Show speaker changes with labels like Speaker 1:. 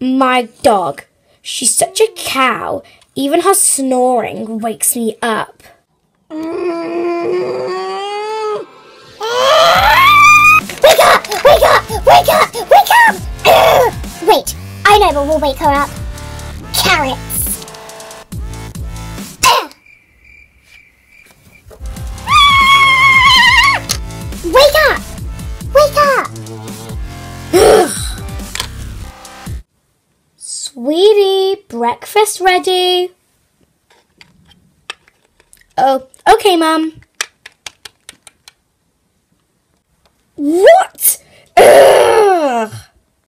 Speaker 1: My dog. She's such a cow. Even her snoring wakes me up.
Speaker 2: Wake up! Wake up! Wake up! Wake up! Wait, I know what will wake her up. Carrots. Wake up! Wake up!
Speaker 1: Sweetie, breakfast ready. Oh, okay, Mum. What? Ugh.